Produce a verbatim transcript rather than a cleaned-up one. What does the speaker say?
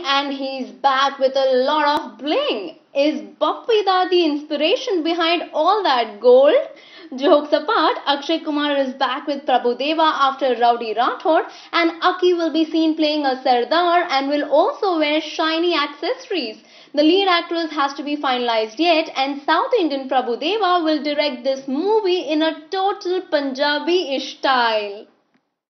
and he's back with a lot of bling. Is Bappida the inspiration behind all that gold? Jokes apart, Akshay Kumar is back with Prabhu Deva after Rowdy Rathod, and Aki will be seen playing a Sardar and will also wear shiny accessories. The lead actress has to be finalized yet, and South Indian Prabhu Deva will direct this movie in a total Punjabi-ish style.